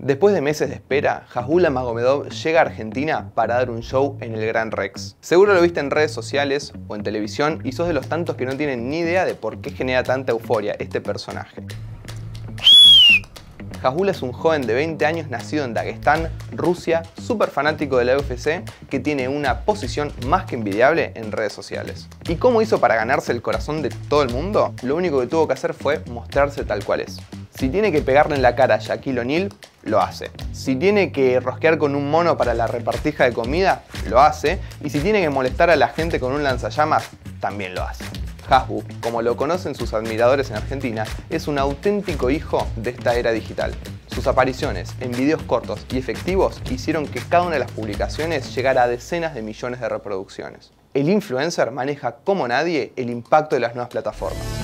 Después de meses de espera, Hasbulla Magomedov llega a Argentina para dar un show en el Gran Rex. Seguro lo viste en redes sociales o en televisión y sos de los tantos que no tienen ni idea de por qué genera tanta euforia este personaje. Hasbulla es un joven de 20 años nacido en Daguestán, Rusia, súper fanático de la UFC, que tiene una posición más que envidiable en redes sociales. ¿Y cómo hizo para ganarse el corazón de todo el mundo? Lo único que tuvo que hacer fue mostrarse tal cual es. Si tiene que pegarle en la cara a Shaquille O'Neal, lo hace. Si tiene que rosquear con un mono para la repartija de comida, lo hace. Y si tiene que molestar a la gente con un lanzallamas, también lo hace. Hasbu, como lo conocen sus admiradores en Argentina, es un auténtico hijo de esta era digital. Sus apariciones en videos cortos y efectivos hicieron que cada una de las publicaciones llegara a decenas de millones de reproducciones. El influencer maneja como nadie el impacto de las nuevas plataformas.